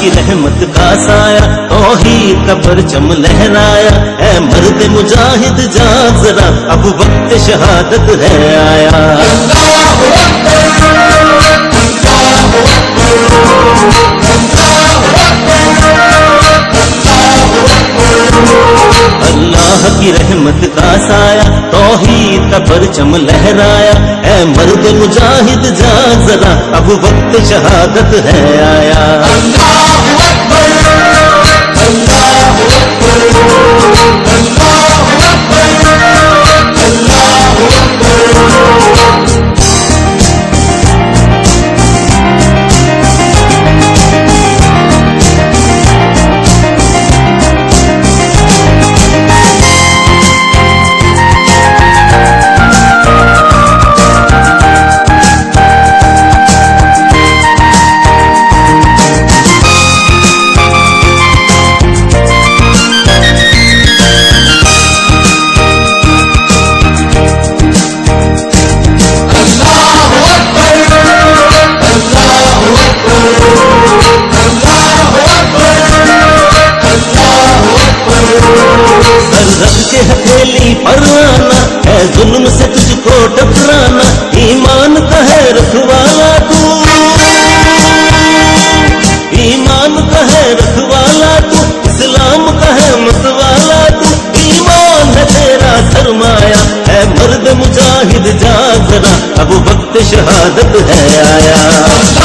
की रहमत का साया, तौहीद का परचम लहराया। ऐ मर्द मुजाहिद जाग जरा, अब वक्त शहादत है आया। अल्लाह की रहमत का साया, तौहीद का परचम लहराया। ऐ मर्द मुजाहिद जाग जरा, अब वक्त शहादत है आया। हथेली पर आना है, जुल्म से तुझको टकराना। ईमान का है रखवाला तू, ईमान का है रखवाला तू, इस्लाम का है मतवाला तू। ईमान है तेरा सरमाया, है मर्द मुजाहिद जाग जरा, अब वक्त शहादत है आया।